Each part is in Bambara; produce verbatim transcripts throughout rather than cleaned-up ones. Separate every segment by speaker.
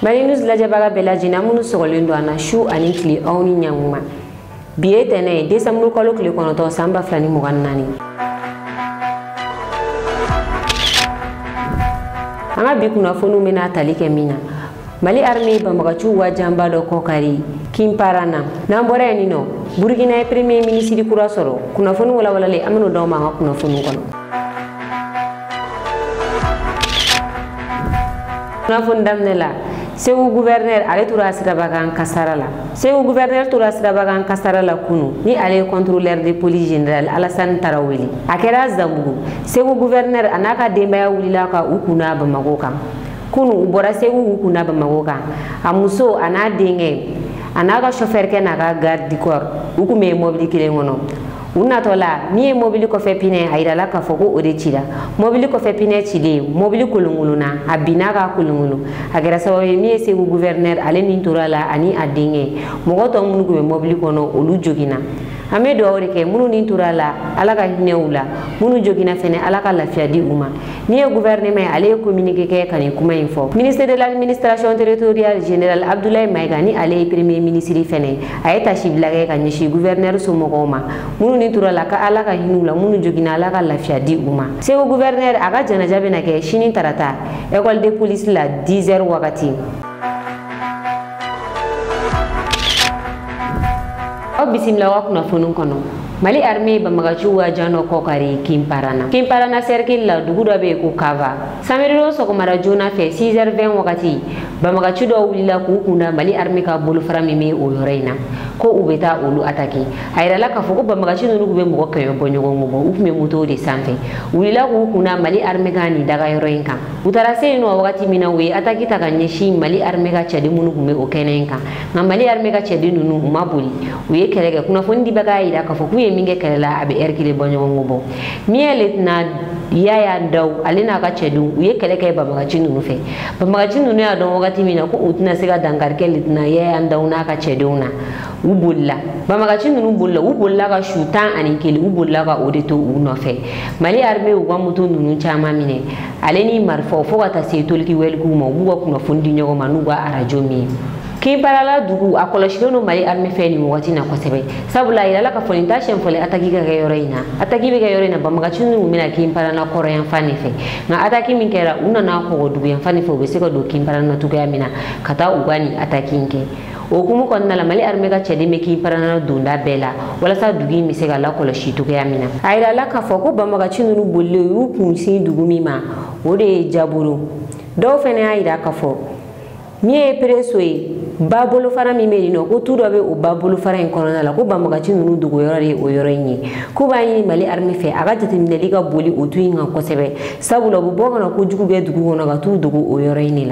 Speaker 1: Mali News lajɛbaga bɛɛ lajɛlen minnu sɔgɔlen don an na su ani tile aw ni ɲankuma. Bi ye tɛnɛ ye décembre kalo tile kɔnɔntɔn san ba fila ni mugan ni naani. An ka bi kunnafoniw bɛna tali kɛ min na. Mali armée banbagaciw wajanba dɔ kɔkari Kinparana. N'an bɔra yen nɔ, Burkina ye premier ministre kura sɔrɔ. Kunnafoni walawalalen an bɛn'o d'aw ma an ka kunnafoni kɔnɔ. Kunnafoni daminɛ la, Segu gouverneur ale tora siraba kan kasara la. Segu gouverneur tora siraba kan kasara la kunu ni ale ye contrôleur de police général Alassane Tarawele. A kɛra Zambugu. Segu gouverneur a n'a ka denbaya wulila ka u kunna Bamako kan. Kunu u bɔra Segu u kunna Bamako kan. A muso a n'a denkɛ a n'a ka chauffeur kɛ n'a ka garde du corps u kun bɛ mobili kelen kɔnɔ. U natɔ la min ye mobili kɔfɛ pinɛ a yirala k'a fɔ ko o de cira. Mobili kɔfɛ pinɛ cilen mobili kolonkolonna a binna k'a kolonkolon. A kɛra sababu ye min ye Segu gouverneur ale nin tora la ani a denkɛ mɔgɔ tɔ minnu kun bɛ mobili kɔnɔ olu joginna. An bɛ dugawu de kɛ minnu nin tora la Ala ka hinɛ u la minnu joginna fɛnɛ Ala ka lafiya di u ma. Min ye gouvernement ale ye communiqué kɛ ka nin kuma in fɔ. Ministre de l'administration territoriale général Abdoulaye Maïga ni ale ye premier ministre fɛnɛ a ye tasi bila kɛ ka ɲɛsin gouverneur somɔgɔw ma. Minnu nin tora la ka Ala ka hinɛ u la minnu joginna Ala ka lafiya di u ma. Segu gouverneur a ka janaja bɛna kɛ sini tarata école de police la dix heures wagati. Aw bisimila wa kunnafoni kɔnɔ. Mali armée banbagaciw wajan dɔ kɔkari Kinparana. Kinparana cercle la dugu dɔ bɛ yen ko Kava. Samedi don sɔgɔmada joona fɛ six heures vingt wagati banbagaci dɔw wulila k'u kunda Mali armée ka bolofara min bɛ o yɔrɔ in na ko u bɛ taa olu attaquer. A yirala k'a fɔ ko banbagaci ninnu tun bɛ mɔgɔ kɛmɛ bɔ ɲɔgɔn kɔ u tun bɛ moto de sanfɛ. U wulila k'u kunda Mali armée ka nin daga yɔrɔ in kan. U taara se yen nɔ wagati min na u ye attaque ta ka ɲɛsin Mali armée ka cɛden minnu tun bɛ o kɛnɛ in kan. Nka Mali armée ka cɛden ninnu u ma boli. U ye kɛlɛ kɛ. Kunnafoni dibaga y'a yira k'a fɔ k'u ye min kɛ kɛlɛ la a bɛ heure kelen bɔ ɲɔgɔn kɔ bɔ. Min ye lieutenant Yaya Daw ale n'a ka cɛdenw u ye kɛlɛ kɛ banbagaci ninnu fɛ. Banbagaci ninnu y'a dɔn wagati min na ko u tɛna se ka dankari kɛ lieutenant Yaya Daw n'a ka cɛdenw na. U bolila. Banbagaci ninnu bolila u bolila ka su tan ani kelen u bolila ka o de to u nɔfɛ. Mali armée u ka moto ninnu caman minɛ. Ale ni marifaw fo ka taa se toliki wɛlikuw ma u b'u ka kunnafoni di ɲɔgɔn ma n'u ka arajo min ye. Kinparala dugu a kɔlɔsilen don Mali armée fɛ nin wagati na kosɛbɛ. Sabula a yirala k'a fɔ nin t'a siɲɛ fɔlɔ attaque ka kɛ yɔrɔ in na. Attaque bɛ kɛ yɔrɔ in na banbagaci ninnu bɛna Kinparana kɔrɔ yan fan de fɛ. Nka attaque min kɛra u nana kɔgɔ dugu yan fan de fɛ u bɛ se ka don Kinparana cogoya min na ka taa u ka nin attaque in kɛ. O hukumu kɔnɔna la Mali armée ka cɛden bɛ Kinparana donda bɛɛ la walasa dugu in bɛ se ka lakɔlɔsi cogoya min na. A yirala k'a fɔ ko banbagaci ninnu bolilen u y'u kunsin dugu min ma o de ye Jaboro. Dɔw fɛnɛ y'a yira k'a fɔ min ye Presso ye ba bolofara min bɛ yen nɔ ko tu dɔ bɛ o ba bolofara in kɔnɔna la ko banbagaci ninnu dogo yɔrɔ de ye o yɔrɔ in ye. K'u b'a ɲini Mali armée fɛ a ka jateminɛli ka boli o tu in kan kosɛbɛ sabula u bɛ bɔ ka na kojugu bɛ dugu kɔnɔ ka t'u dogo o yɔrɔ in de la.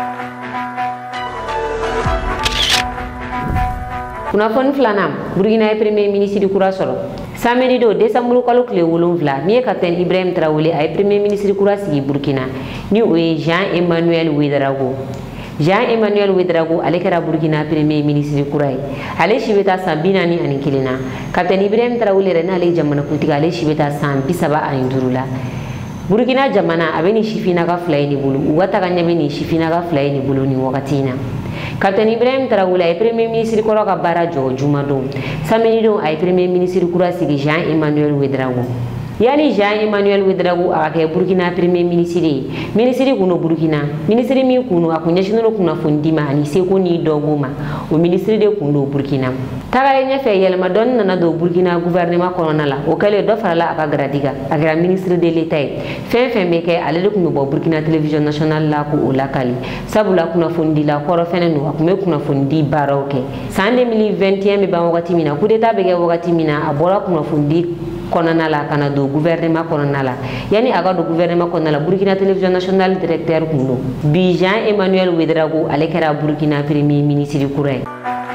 Speaker 1: Kunnafoni filanan Burkina ye premier ministre kura sɔrɔ. Samedi don décembre kalo tile wolonwula min ye capitaine Ibrahim Traoré a ye premier ministre kura sigi Burkina ni o ye Jean-Emmanuel Ouédraogo. Jean-Emmanuel Ouédraogo ale kɛra Burkina premier ministre kura ye. Ale si bɛ taa san bi naani ani kelen na. Capitaine Ibrahim Traoré yɛrɛ n'ale ye jamana kuntigi ale si bɛ taa san bi saba ani duuru la. Burkina jamana a bɛ nin sifinnaka fila ye nin bolo u ka taga ɲɛ bɛ nin sifinnaka fila ye nin bolo nin wagati in na. Capitaine Ibrahim Traoré a ye premier ministre kɔrɔ ka baara jɔ juma don. Samedi don a ye premier ministre kura sigi Jean-Emmanuel Ouédraogo. Yani Jean-Emmanuel Ouédraogo a ka kɛ Burkina premier ministre ye. Ministre kun do Burkina. Ministre min kun do a kun ɲɛsinnen do kunnafoni di ma ani seko ni dɔnko ma. O ministre de kun do Burkina. Tagalen ɲɛfɛ yɛlɛma dɔɔni nana don Burkina gouvernement kɔnɔna la. O kɛlen dɔ farala a ka grade kan. A kɛra ministre de l'État ye. Fɛn fɛn bɛ kɛ ale de kun bɛ bɔ Burkina télévision nationale la ko o lakali. Sabula kunnafoni di la kɔrɔ fɛnɛ do a kun bɛ kunnafoni di baaraw kɛ. San deux mille vingt et un bɛ ban wagati min na coup d'état bɛ kɛ wagati min na a bɔra kunnafoni di kɔnɔna la kana don gouvernement kɔnɔna la. Yani a ka don gouvernement kɔnɔna la Burkina télévision nationale directeur kun do. Bi Jean-Emmanuel Ouédraogo ale kɛra Burkina premier ministre kura ye.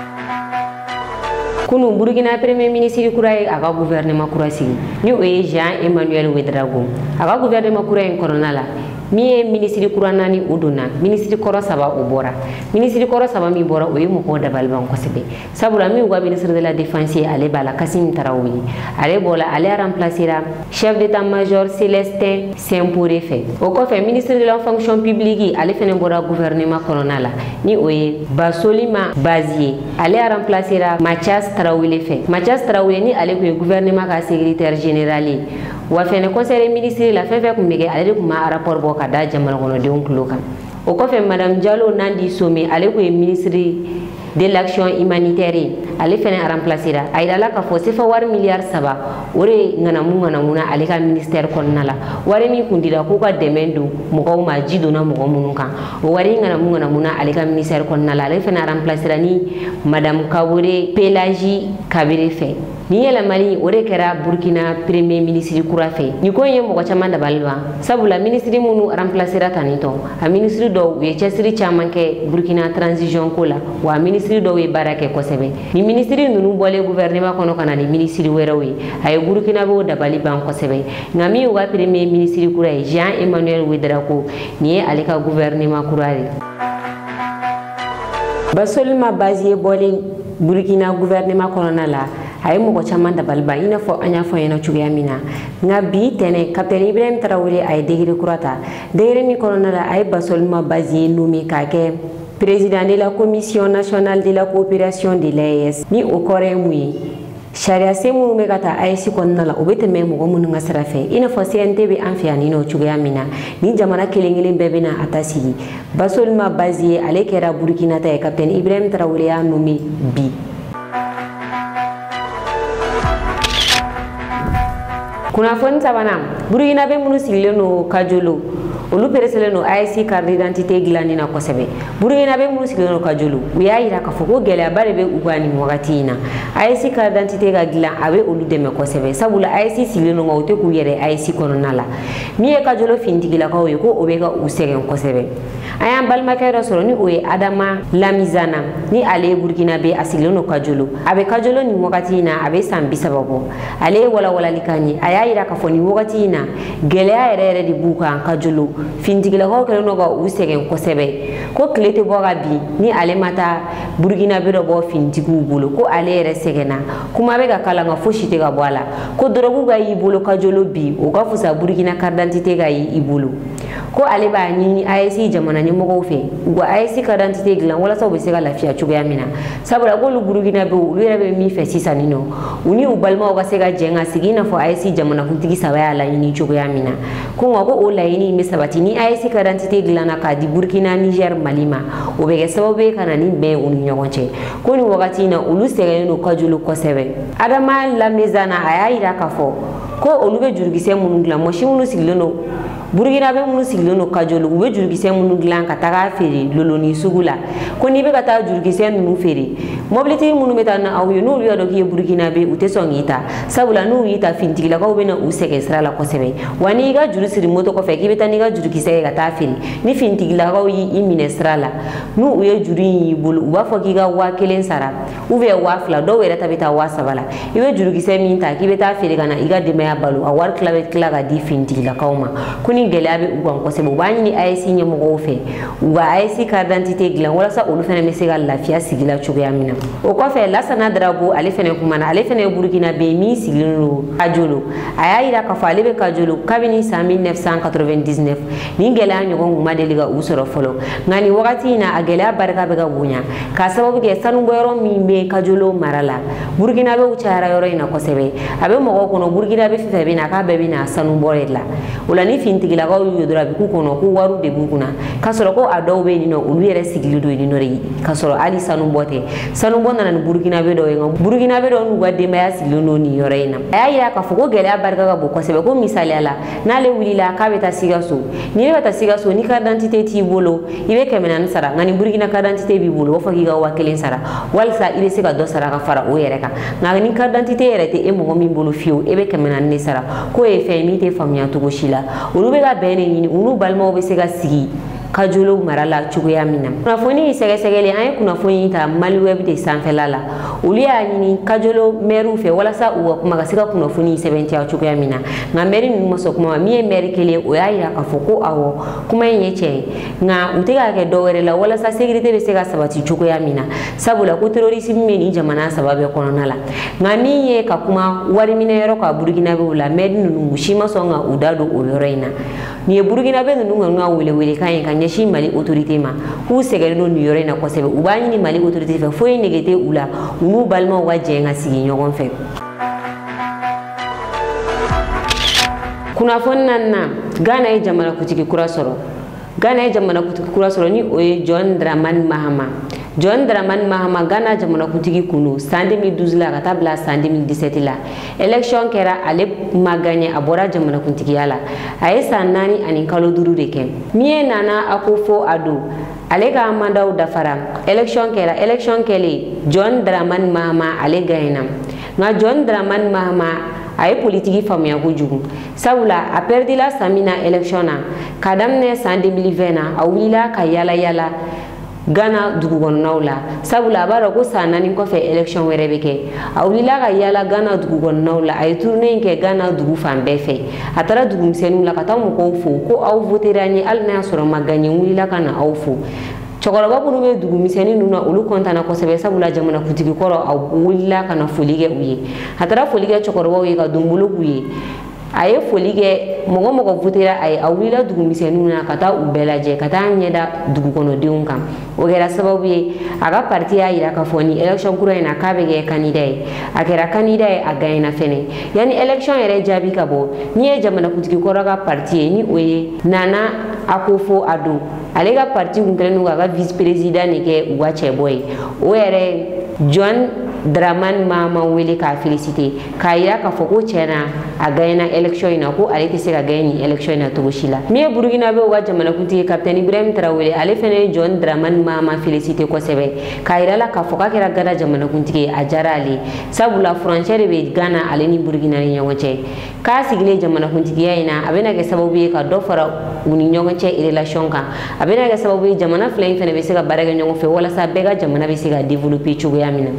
Speaker 1: Kunu Burkina premier ministre kura ye a ka gouvernement kura sigi ni o ye Jean-Emmanuel Ouédraogo. A ka gouvernement kura in kɔnɔna la min ye ministre kura naani o donna ministre kɔrɔ saba o bɔra ministre kɔrɔ saba min bɔra o ye mɔgɔw dabaliban kosɛbɛ sabula min ka ministre de la défense ale b'a la Kassim Tarawele ale bɔla ale remplacera chef d'état major Célestin Saint-Poré fɛ o kɔfɛ ministre de la fonction publique ale fɛnɛ bɔra gouvernement kɔnɔna la ni o ye Basolima Baziye ale remplacera Mathias Tarawele fɛ Mathias Tarawele ni ale kun ye gouvernement ka secrétaire général ye wa fɛnɛ conseiller ministre la fɛn fɛn kun bɛ kɛ ale de kun ma rapport bɔ ka da jamana kɔnɔdenw tulo kan o kɔfɛ madame Diallo Nandi Somé ale kun ye ministre de l'action humanitaire ale fɛnɛ remplacera a yirala k'a fɔ sefa wari miliyari saba o de ŋanamu ŋanamuna ale ka ministère kɔnɔna la wari min kun dira k'u ka dɛmɛ don mɔgɔw ma ji donna mɔgɔ minnu kan o wari ŋanamu ŋanamuna ale ka ministère kɔnɔna la ale fɛnɛ remplacera ni madame Kabore Pelagie Kabere fɛ ni yɛlɛmali o de kɛra Burkina premier ministre kura fɛ ni ko ye mɔgɔ caman dabali ban sabula ministre minnu remplacera tanitɔ a ministre dɔw u ye cɛsiri caman kɛ Burkina transition ko la wa ministre dɔw ye baara kɛ kosɛbɛ ni ministre ninnu bɔlen gouvernement kɔnɔ kana ni ministre wɛrɛw ye a ye Burkina bɛw dabali ban kosɛbɛ nka min y'u ka premier ministre kura ye Jean-Emmanuel Ouédraogo ni ye ale ka gouvernement kura ye Basolima Baziye bɔlen Burkina gouvernement kɔnɔna la a ye mɔgɔ caman dabali ban i n'a fɔ an y'a fɔ ɲɛna cogoya min na nka bi tɛnɛ capitaine Ibrahim Tarawele a ye degré kura ta degré min kɔnɔna la a ye Basolima Baziye nommé k'a kɛ président de la commission nationale de la coopération de l'A E S ni o kɔrɔ ye mun ye sariya sen minnu bɛ ka taa A E S kɔnɔna la o bɛ tɛmɛ mɔgɔ minnu ka sira fɛ i n'a fɔ C N T bɛ an fɛ yan ni n'o cogoya min na ni jamana kelen kelen bɛɛ bɛ na a ta sigi Basolima Baziye ale kɛra Burkina ta ye capitaine Ibrahim Tarawele y'a nommé bi. Kunnafoni sabanan Burkina bɛ minnu sigilen don Kajolo olu pereselen don A E S carte d'identité dilanni na kosɛbɛ Burkina bɛ minnu sigilen don Kajolo u y'a yira k'a fɔ ko gɛlɛyaba de bɛ u ka nin wagati in na A E S carte d'identité ka dilan a bɛ olu dɛmɛ kosɛbɛ sabula A E S sigilen don nka u tɛ k'u yɛrɛ A E S kɔnɔna la min ye Kajolo finitigilakaw ye ko o bɛ ka u sɛgɛn kosɛbɛ an y'an balimakɛ dɔ sɔrɔ ni o ye Adama Lamizana ni ale ye Burkina bɛ a sigilen don Kajolo a bɛ Kajolo nin wagati in na a bɛ san bi saba bɔ ale ye walawalali kan ye a y'a yira k'a fɔ nin wagati in na gɛlɛya yɛrɛ yɛrɛ de b'u kan Kajolo finitigilakaw kɛlen don ka u sɛgɛn kosɛbɛ ko tile tɛ bɔ ka bin ni ale ma taa Burkina bɛ dɔ bɔ finitigiw bolo ko ale yɛrɛ sɛgɛnna kuma bɛ ka kala nka fosi tɛ ka bɔ a la ko dɔrɔgu ka y'i bolo Kajolo bi o ka fusa Burkina carte d'identité ka y'i bolo ko ale b'a ɲini A E S jamana ɲɛmɔgɔw fɛ u ka A E S carte d'identité dilan walasa u bɛ se ka lafiya cogoya min na sabula k'olu Burkina bɛ olu yɛrɛ bɛ min fɛ sisan nin nɔ u ni u balimaw ka se ka jɛn ka sigi i n'a fɔ A E S jamanakuntigi saba y'a laɲini cogoya min na ko nka ko o laɲini in bɛ sabati ni A E S carte d'identité dilanna k'a di Burkina Niger Mali ma o bɛ kɛ sababu ye ka na ni bɛn u ni ɲɔgɔn cɛ ko nin wagati in na olu sɛgɛnnen don Kajolo kosɛbɛ Adama Lamezana a y'a yira k'a fɔ ko olu bɛ jurukisɛ minnu dilan mɔsi minnu sigilen don Burkina bɛ minnu sigilen don Kajolo u bɛ jurukisɛ minnu dilan ka taga feere Loloni sugu la ko n'i bɛ ka taa jurukisɛ ninnu feere mobilitigi minnu bɛ taa na aw ye n'olu y'a dɔn k'i ye Burkina bɛ u tɛ sɔn k'i ta sabula n'u y'i ta finitigilakaw bɛ na u sɛgɛn sira la kosɛbɛ wa n'i ka juru siri moto kɔfɛ k'i bɛ taa n'i ka jurukisɛ ye ka taa feere ni finitigilakaw y'i minɛ sira la n'u ye juru in y'i bolo u b'a fɔ k'i ka waa kelen sara ou bien waa fila dɔw yɛrɛ ta bɛ taa waa saba la i bɛ jurukisɛ min ta k'i bɛ taa feere ka na i ka denbaya balo a wari tila bɛ tila ka di finitigilakaw ma ko ni gɛlɛya bɛ u kan kosɛbɛ u b'a ɲini A E S ɲɛmɔgɔw fɛ u ka A E S carte d'identité dilan walasa olu fana bɛ se ka lafiya sigi la cogoya min na o kɔfɛ Lassana Darago ale fana kumana ale fana ye Burkina bɛ min sigilen don Kajolo a y'a yira k'a fɔ ale bɛ Kajolo kabini san mille neuf cent quatre-vingt-dix-neuf nin gɛlɛya ɲɔgɔn kun ma deli ka u sɔrɔ fɔlɔ nka nin wagati in na a gɛlɛya barika bɛ ka bonya k'a sababu kɛ sanubɔyɔrɔ min bɛ Kajolo mara la Burkina bɛw cayara yɔrɔ in na kosɛbɛ a bɛ mɔgɔw kɔnɔ Burkina bɛ fɛn fɛn bɛ na k'a bɛɛ bɛ na sanubɔ de la o la ni finitigilakaw y'u ye dɔrɔn a bɛ k'u kɔnɔ ko wariw de b'u kunna k'a sɔrɔ ko a dɔw bɛ yen nɔ olu yɛrɛ sigilen don yen nɔ de k'a sɔrɔ hali sanubɔ tɛ sanubɔ nana ni Burkina bɛ dɔw ye nka Burkina bɛ dɔw n'u ka denbaya sigilen don nin yɔrɔ in na a y'a yira k'a fɔ ko gɛlɛya barika ka bon kosɛbɛ ko misaliya la n'ale wulila k'a bɛ taa Sikaso n'i bɛ taa Sikaso ni carte d'identité t'i bolo i bɛ kɛmɛ naani sara nka ni Burkina carte d'identité b'i bolo o b'a fɔ k'i ka waa kelen sara walisa i bɛ se ka dɔ sara ka fara o yɛrɛ kan nka ni carte d'identité yɛrɛ tɛ e mɔgɔ min bolo fiyewu e bɛ kɛmɛ naani de sara k'o ye fɛn ye min tɛ faamuya cogo si la olu bɛ ka bɛn de ɲini u n'u balimaw bɛ se ka sigi kajolo marala cogoya min na. Kunnafoni sɛgɛsɛgɛli an ye kunnafoni ta Mali web de sanfɛla la. Olu y'a ɲini kajolo maire fɛ walasa u ka kuma ka se ka kunnafoni sɛbɛntiya cogoya min na. Nka maire ninnu ma sɔn kuma ma. Min ye maire kelen o y'a yira k'a fɔ ko awɔ kuma in ye tiɲɛ ye. Nka u tɛ k'a kɛ dɔwɛrɛ la walasa sécurité bɛ se ka sabati cogoya min na. Sabula ko terrorisme bɛ nin jamana saba bɛɛ kɔnɔna la. Nka min ye ka kuma wari minɛyɔrɔ ka Burukinabew la maire ninnu u si ma sɔn ka u da don o yɔrɔ in na. Nin ye Burukinabe ninnu ka welewelekan ye ka ɲɛsin Mali autorité ma k'u sɛgɛnnen don nin yɔrɔ in na kosɛbɛ. U b'a ɲini Mali autorité fɛ foyi nege tɛ u la u n'u balimaw ka jɛn ka sigi ɲɔgɔn fɛ. Kunnafoni naaninan Ghana ye jamanakuntigi kura sɔrɔ. Ghana ye jamanakuntigi kura sɔrɔ ni o ye John Dramani Mahama. John Dramani Mahama Ghana jamanakuntigi kun don san deux mille douze la ka taa bila san deux mille dix-sept la. Élection kɛra ale ma gagné a bɔra jamanakuntigiya la. A ye san naani ani kalo duuru de kɛ. Min ye Nana Akufo-Addo ale ka mandaw dafara. Élection kɛra élection kɛlen John Dramani Mahama ale gagné na. Nka John Dramani Mahama a ye politiki faamuya kojugu. Sabula a perdila san min na élection na ka daminɛ san deux mille vingt na a wulila ka yala yala Ghana dugu kɔnɔnaw la. Sabula a b'a dɔn ko san naani kɔfɛ élection wɛrɛ bɛ kɛ. A wulila ka yala Ghana dugu kɔnɔnaw la. A ye tournée in kɛ Ghana dugu fan bɛɛ fɛ. A taara dugu misɛnninw la ka taa mɔgɔw fo ko aw votera n ye hali n'a y'a sɔrɔ ma gagné n wulila ka na aw fo. Cɛkɔrɔba minnu bɛ dugu misɛnnin ninnu na olu kɔntana kosɛbɛ sabula jamanakuntigi kɔrɔ a wulila ka na foli kɛ u ye. A taara foli kɛ cɛkɔrɔbaw ye ka donbolo k'u ye. A ye foli kɛ mɔgɔ mɔgɔ votera a ye a wulila dugu misɛnninw na ka taa u bɛɛ lajɛ ka taa ɲɛda dugu kɔnɔdenw kan. O kɛra sababu ye a ka parti y'a yira k'a fɔ ni élection kura in na k'a bɛ kɛ candidat ye. A kɛra candidat ye a gagné fɛnɛ. Yani élection yɛrɛ jaabi ka bɔ min ye jamanakuntigi kɔrɔ ka parti ye ni o ye Nana Akufo-Addo. Ale ka parti kun kɛlen don k'a ka vice président de kɛ u ka cɛbɔ ye. O yɛrɛ John Dramani Mahama wele k'a félicité k'a yira k'a fɔ ko tiɲɛna a gagné élection in na ko ale tɛ se ka gagné ni élection in na cogo si la. Min ye Burukinabew ka jamanakuntigi capitaine Ibrahim Traoré ale fɛnɛ ye John Dramani Mahama félicité kosɛbɛ k'a yira la k'a fɔ k'a kɛra Ghana jamanakuntigi ye a diyara ale sabula frontière bɛ Ghana ale ni Burukina ni ɲɔgɔn cɛ. K'a sigilen jamanakuntigiya in na a bɛna kɛ sababu ye ka dɔ fara u ni ɲɔgɔn cɛ relation kan. A bɛna kɛ sababu ye jamana fila in fɛnɛ bɛ se ka baara kɛ ɲɔgɔn fɛ walasa bɛɛ ka jamana bɛ se ka développer cogoya min na.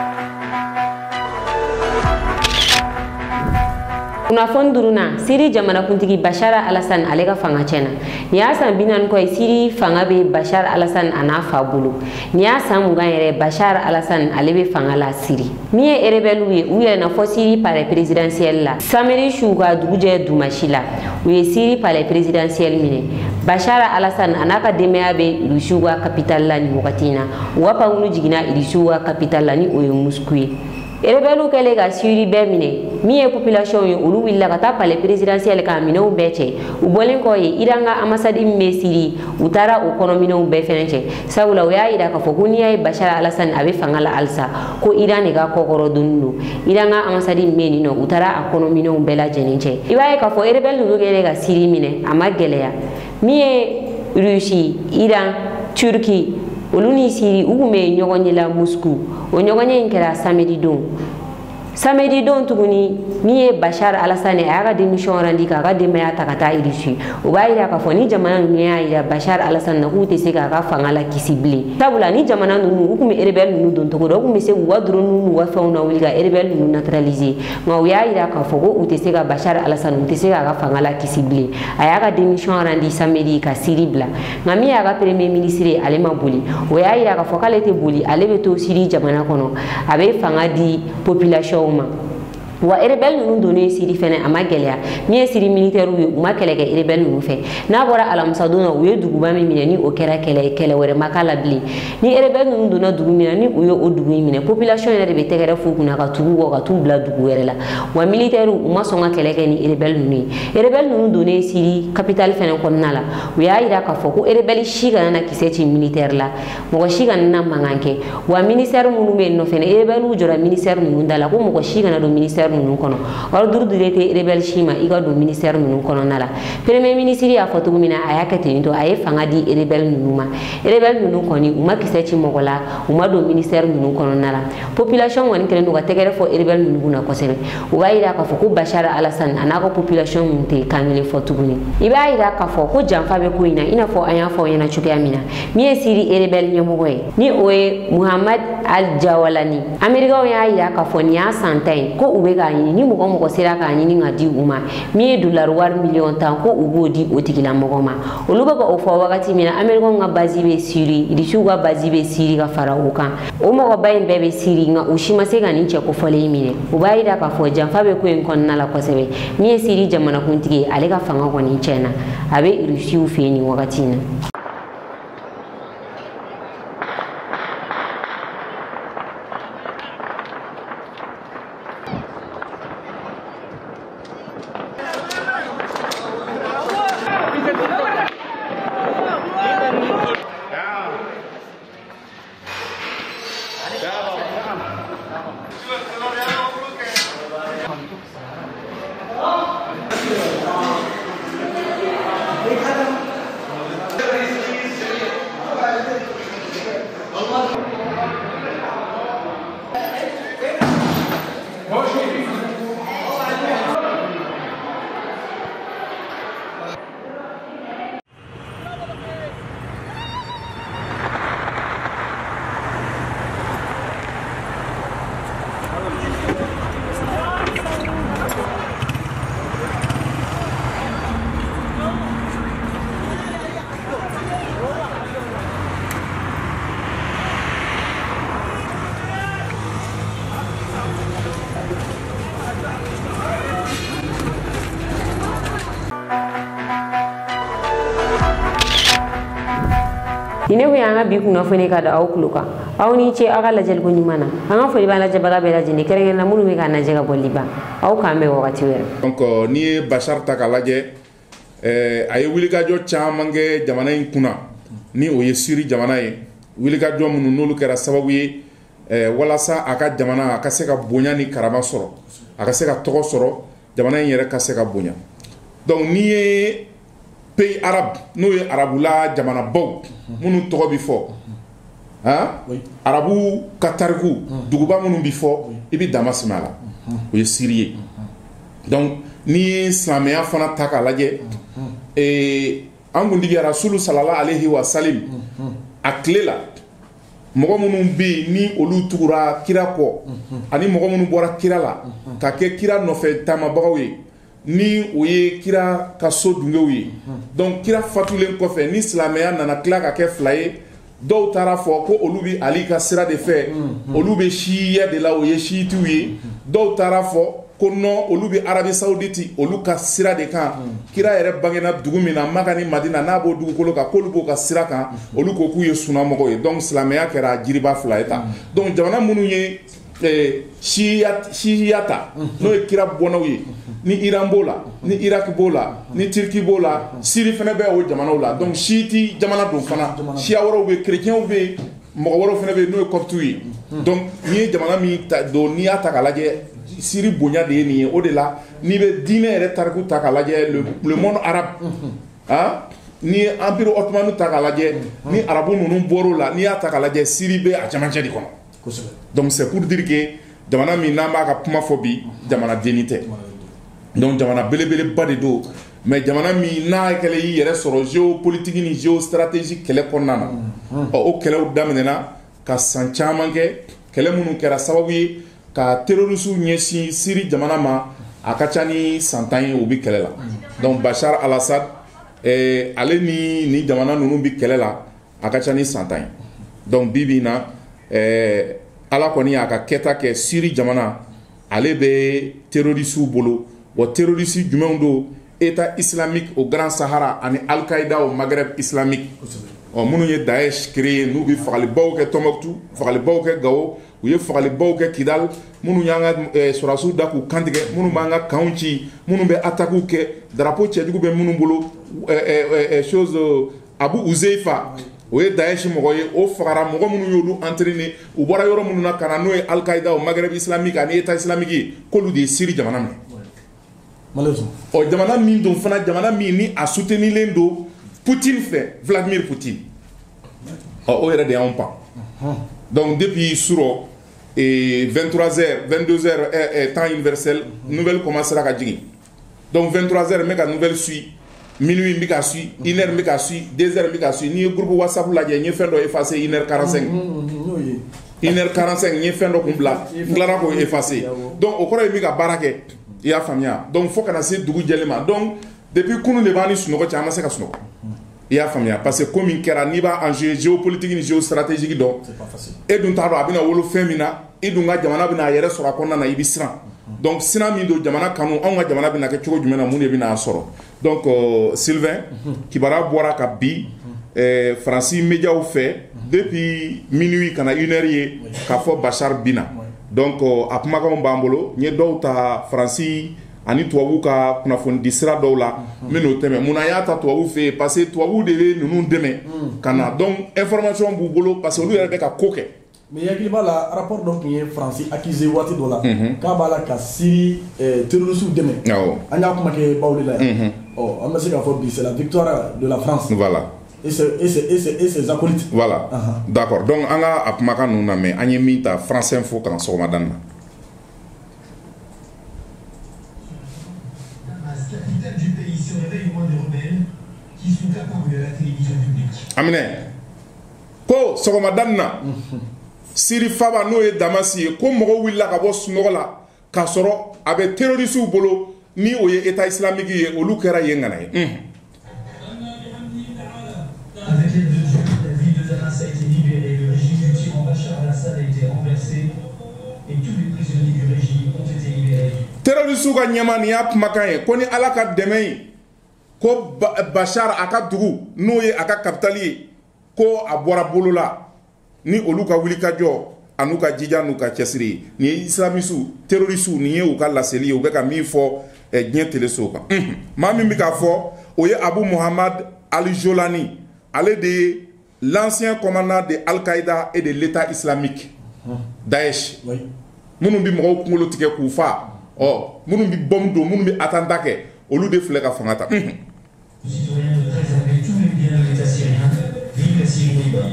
Speaker 1: Kunnafoni duurunan Siri jamanakuntigi Bashar al-Assad ale ka fanga tiɲɛna. Nin y'a san bi naani kɔ ye Siri fanga bɛ Bashar al-Assad a n'a fa bolo. Nin y'a san mugan yɛrɛ Bashar al-Assad ale bɛ fanga la Siri. Min ye rebelle ye u yɛlɛnna fɔ Siri palais présidentiel la. Samedi su ka dugujɛ Dumasi la u ye Siri palais présidentiel minɛ. Bashar al-Assad a n'a ka denbaya bɛ Irisiw ka capitale la nin wagati in na. U ka pankulu jiginna Irisiw ka capitale la ni o ye Moscou ye. Rebelle kɛlen ka Siri bɛɛ minɛ min ye population ye olu wulila ka taa palais présidentiel ka minɛnw bɛɛ cɛ. U bɔlen kɔ ye Iran ka ambassade min bɛ Siri u taara o kɔnɔ minɛnw bɛɛ fɛnɛ cɛ. Sabula u y'a yira k'a fɔ ko n'i y'a ye Bashar al-Assad a bɛ fanga la halisa ko Iran de ka kɔkɔrɔ donni don. Iran ka ambassade min bɛ yen nɔ u taara a kɔnɔ minɛnw bɛɛ lajɛlen cɛ. I b'a ye k'a fɔ rebelle ninnu kɛlen ka Siri minɛ a ma gɛlɛya. Min ye Russie, Iran, Turki olu ni Siri u kun bɛ ɲɔgɔn ye la Moscou. O ɲɔgɔn ye in kɛra samedi don. Samedi don tuguni min ye Bashar al-Assad a y'a ka démission rendi k'a ka denbaya ta ka taa Irisi. O b'a yira k'a fɔ ni jamana ninnu y'a yira Bashar al-Assad na k'u tɛ se k'a ka fanga la kisi bilen. Sabula ni jamana ninnu u kun bɛ rebelle ninnu don cogo dɔ u kun bɛ se k'u ka drone n'u ka fɛnw na wuli ka rebelle ninnu neutraliser. Nka u y'a yira k'a fɔ ko u tɛ se ka Bashar al-Assad u tɛ se k'a ka fanga la kisi bilen. A y'a ka démission rendi samedi ka Siri bila. Nka min y'a ka premier ministre ye ale ma boli. O y'a yira k'a fɔ k'ale tɛ boli ale bɛ to Siri jamana kɔnɔ a bɛ fanga di population ma. Wa rebelle ninnu donnen Siri fɛnɛ a ma gɛlɛya. Min ye Siri militaire ye u ma kɛlɛ kɛ rebelle ninnu fɛ. N'a bɔra alamisa don na u ye duguba min minɛ ni o kɛra kɛlɛ kɛlɛ wɛrɛ ma k'a la bilen. Ni rebelle ninnu donna dugu min na ni u ye o dugu in minɛ population yɛrɛ de bɛ tɛgɛrɛ f'u kunna ka tugu kɔ ka t'u bila dugu wɛrɛ la. Wa militaire u ma sɔn ka kɛlɛ kɛ ni rebelle ninnu ye. Rebelle ninnu donnen Siri capitale fɛnɛ kɔnɔna la u y'a yira k'a fɔ ko rebelle si kana na kisɛ ci militaire la. Mɔgɔ si kana na mankan kɛ. Wa ministère minnu bɛ yen nɔ fɛnɛ rebelle jɔra ministère ninnu da la ko mɔgɔ si kana don ministère ministère ninnu kɔnɔ ordre de l'été rebelle si ma i ka don ministère ninnu kɔnɔna la premier ministre y'a fɔ cogo min na a y'a kɛ ten tɔ a ye fanga di rebelle ninnu ma rebelle ninnu kɔni u ma kisɛ ci mɔgɔ la u ma don ministère ninnu kɔnɔna la population kɔni kɛlen don ka tɛgɛrɛ fɔ rebelle ninnu kunna kosɛbɛ u b'a yira k'a fɔ ko Bachar Alassane a n'a ka population kun tɛ kan kelen fɔ tuguni i b'a yira k'a fɔ ko janfa bɛ ko in na i n'a fɔ an y'a fɔ aw ɲɛna cogoya min na min ye Syrie rebelle ɲɛmɔgɔ ye ni o ye Muhammad Al Jawlani Américains y'a yira k'a fɔ nin y'a san tan ye ko u bɛ k'a ɲini ni mɔgɔ mɔgɔ sera k'a ɲini ka di u ma min ye dollar wari miliyɔn tan ko u b'o di o tigilamɔgɔ ma olu bɛ ka o fɔ wagati min na Américains ka base bɛ Syrie Russiw ka base bɛ Syrie ka fara o kan o mɔgɔba in bɛɛ bɛ Syrie nka u si ma se ka nin cɛ kofɔlen minɛ u b'a yira k'a fɔ janfa bɛ ko in kɔnɔna la kosɛbɛ min ye Syrie jamanakuntigi ye ale ka fanga kɔni tiɲɛna a bɛ Russiw fɛ yen nin wagati in na. Ine ko yanga bi kuna fone ka da aw kluka aw ni ce aga lajel ko nyumana anga fo liba lajel baga bela jini kereng na munu me ka na jega boliba aw ka me wakati wer
Speaker 2: donc ni Bachar ta ka lajɛ eh ay wuli ka jo chamange jamana in kuna ni o ye Syrie jamana ye wuli ka jo munu nolu kɛra sababu ye eh walasa aka jamana aka se ka bonya ni karama sɔrɔ aka se ka tɔgɔ sɔrɔ jamana in yɛrɛ ka se ka bonya donc ni ye pays arabe n'o ye arabula jamana baw minnu tɔgɔ bi fɔ hein arabu ka tariku duguba minnu bi fɔ i bi Damas ma la o ye Syrie ye donc ni ye silamɛya fana ta k'a lajɛ eh an kuntigi Rasulu sallallahu alaihi wa sallam a tile la mɔgɔ minnu bɛ yen ni olu tugura kira kɔ ani mɔgɔ minnu bɔra kira la ka kɛ kira nɔfɛ taamabagaw ye ni o ye kira ka so dungew ye donc kira fatulen kɔfɛ ni silamɛya nana tila ka kɛ fila ye dɔw taara fɔ ko olu bɛ Ali ka sira de fɛ olu bɛ siya de la o ye siyitiw ye dɔw taara fɔ ko non olu bɛ Arabi Saoudite olu ka sira de kan kira yɛrɛ bangena dugu min na Maka ni Madina n'a b'o dugukolo kan k'olu b'o ka sira kan olu ko k'u ye sunamɔgɔw ye donc silamɛya kɛra jiriba fila ye tan donc jamana minnu ye siyata n'o ye kira bɔnnaw ye ni Iran b'o la ni Irak b'o la ni Turki b'o la Syrie fana bɛ o jamanaw la donc siyiti jamana don fana siya wɛrɛw bɛ chrétiens bɛ mɔgɔ wɛrɛw fana bɛ n'o ye coptes ye donc ni ye jamana min ta don n'i y'a ta k'a lajɛ Syrie bonya de ye nin ye o de la n'i bɛ diinɛ yɛrɛ tariku ta k'a lajɛ le monde arabe hein ni ye empire ottoman ta k'a lajɛ ni arabu ninnu bɔr'o la n'i y'a ta k'a lajɛ Syrie bɛ a camancɛ de kɔnɔ donc c'est pour dire que jamana min n'an b'a ka kuma fɔ bi jamana denni tɛ donc jamana belebeleba de don mais jamana min n'a kɛlɛ y'i yɛrɛ sɔrɔ géopolitique ni géostratégie kɛlɛ kɔnɔna na ɔ o kɛlɛw daminɛna ka san caman kɛ kɛlɛ minnu kɛra sababu ye ka terroristes ɲɛsin Syrie jamana ma a ka ca ni san tan ye o bi kɛlɛ la donc Bachar al-Assad eh, ale ni ni jamana ninnu bi kɛlɛ la a ka ca ni san tan ye donc bi bi in na eh, ala kɔni y'a ka kɛta kɛ Syrie jamana ale bɛ terroristes bolo wa terroristes jumɛnw don État islamique au Grand Sahara ani Al-Qaïda au Maghreb islamique ɔ minnu ye Daesh créé n'u bɛ fagalibaw kɛ Tombouctou fagalibaw kɛ Gao u ye fagalibaw kɛ Kidal minnu y'an ka sɔrɔdasiw da k'u kantigɛ minnu b'an ka kanw ci minnu bɛ attaques kɛ drapeau cɛjugu bɛ minnu bolo chose Abu Uzeifa o ye Daesh mɔgɔ ye o fagara mɔgɔ minnu y'olu entraîner u bɔra yɔrɔ minnu na ka na n'o ye Al-Qaïda o Maghreb islamique ani État islamique ye k'olu de ye Syrie jamana minɛ
Speaker 3: malheureusement
Speaker 2: ɔ jamana min don fana jamana min ni a soutenilen don Poutine fɛ Vladimir Poutine ɔ o yɛrɛ de y'anw pan donc depuis suro et vingt-trois heures vingt-deux heures eh, eh, temps universel nouvelle commencera ka jigin donc vingt-trois heures me ka nouvelle suit minuit me ka suit une heure me ka suit deux heures me ka suit ni ye groupe WhatsApp lajɛ n ye fɛn dɔ effacer une heure quarante-cinq une heure quarante-cinq n ye fɛn dɔ kun bila n tilara k'o effacer donc o kɔrɔ ye mi ka baara kɛ i y'a faamuya donc fo kana se dugu jɛlen ma donc depuis kunu de b'an ni sunɔgɔ cɛ an ma se ka sunɔgɔ i y'a faamuya parce que ko min kɛra n'i b'a enjeu géopolitique ni géostratégique dɔn e dun t'a dɔn a bɛna wolo fɛn min na i dun ka jamana bɛna a yɛrɛ sɔrɔ a kɔnɔna na i bɛ siran donc siran min don jamana kanu anw ka jamana bɛna kɛ cogo jumɛn na mun de bɛna a sɔrɔ donc euh, Sylvain kibaruya bɔra ka bi euh, Faransi médiaw fɛ depuis minuit kana une heure ye k'a fɔ Bachar bina donc euh, a kumakanw b'an bolo n ye dɔw ta Faransi ani tubabu ka kunnafoni sira dɔw la n bɛ n'o tɛmɛ mun na y'a ta tubabu fɛ yen parce que tubabu de bɛ ninnu dɛmɛ ka na donc information b'u bolo parce que olu yɛrɛ bɛ ka ko kɛ.
Speaker 3: mais yakili b'a la rapport dɔ tun ye Faransi accusé waati dɔ la k'a b'a la ka Syrie terroristes dɛmɛ an y'a kuma kɛ baw de la yan ɔ an bɛ se k'a fɔ bi c'est la victoire de la France.
Speaker 2: voilà.
Speaker 3: et ses et ses et ses et ses acolytes.
Speaker 2: voilà uh -huh. d'accord donc an ka a kumakan ninnu na mɛ an ye min ta France Info kan sɔgɔmada in na. Amine ko sɔgɔmada in na Syrie faba n'o ye Damas ye ko mɔgɔw wulila ka bɔ sunɔgɔ la k'a sɔrɔ a bɛ terroristes bolo ni o ye État islamique ye olu kɛra yen ŋana ye.
Speaker 4: Avec l'aide de Dieu, la ville de Damas a été libérée, le régime du tyran Bachar al-Assad a été renversé et tous les prisonniers du régime ont été libérés.
Speaker 2: Terroristes ka ɲɛma nin y'a kumakan ye ko ni Ala ka dɛmɛ ye ko Bachar a ka dugu n'o ye a ka capitale ye ko a bɔra bolo la ni olu ka wuli ka jɔ an'u ka jija n'u ka cɛsiri ni ye islamisiw terroristes ni ye u ka laseli ye u bɛ ka min fɔ diɲɛ teleso kan maa min bɛ k'a fɔ o ye Abu Muhammad al-Jolani ale de ye l'ancien commandant de Al-Qaïda et de l'État islamique Daesh minnu bɛ mɔgɔw kunkolo tigɛ k'u fa ɔ minnu bɛ bombe don minnu bɛ attentat kɛ olu de filɛ ka fanga ta.
Speaker 4: Citoyens de préserver tous les biens de l'État syrien, vive la Syrie libre.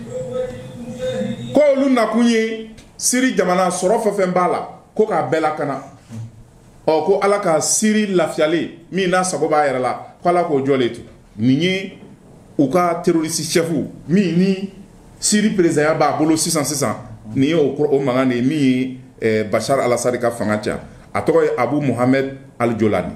Speaker 2: Ko olu nakun ye Syrie jamana sɔrɔ fɛn fɛn b'a la ko k'a bɛɛ lakana ɔ ko Ala ka Syrie lafiyalen min n'a sago b'a yɛrɛ la ko Ala k'o jɔlen to nin ye u ka terroriste chef min ni Syrie président b'a bolo sisan sisan nin ye o mankan de ye min ye Bachar al-Assad ka fanga ca a tɔgɔ ye Abu Muhammad al-Jolani.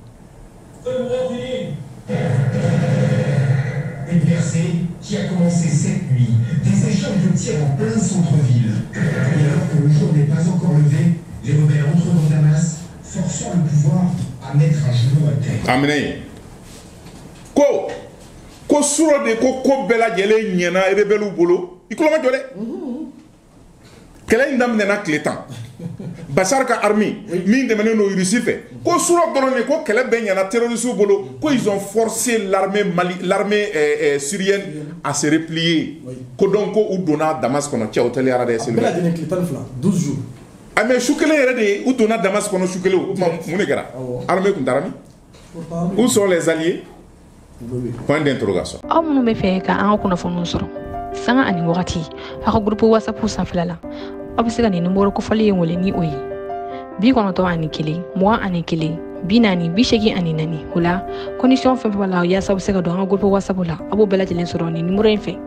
Speaker 4: Une percée qui a commencé cette nuit, des échanges de tirs en plein centre-ville. Et alors que le jour n'est pas encore levé, les rebelles entrent dans Damas, forçant le pouvoir à mettre un genou à terre.
Speaker 2: Amen. Ko ko suro de ko ko bɛɛ lajɛlen ɲɛna rebelles bolo i tulo ma jɔ dɛ kɛlɛ in daminɛna tile tan Bachar ka armée min dɛmɛnen don Russie fɛ ko suro dɔrɔn de ko kɛlɛ bɛɛ ɲɛna terroristes bolo ko ils ont forcé l'armée Mali l'armée euh, euh, syrienne à se replier ko donc ko u donna Damas kɔnɔ cɛ o teliyara dɛ Sylvain.
Speaker 3: a bɛɛ lajɛlen tile tan ni fila douze jours.
Speaker 2: ah mais su kelen yɛrɛ de ye u donna Damas kɔnɔ su kelen o tuma mun de kɛra armée tun taara min où sont les alliés. Point d'interrogation.
Speaker 5: Aw minnu bɛ fɛ ka an ka kunnafoniw sɔrɔ sanga ani wagati a ka groupe WhatsApp sanfɛla la aw bɛ se ka nin numéro kofɔli ye wele ni o ye bi kɔnɔntɔn ani kelen mugan ani kelen bi naani bi seegin ani naani o la condition fɛn fɛn b'a la yaasa aw bɛ se ka don an ka groupe WhatsApp la a b'o bɛɛ lajɛlen sɔrɔ nin numéro in fɛ.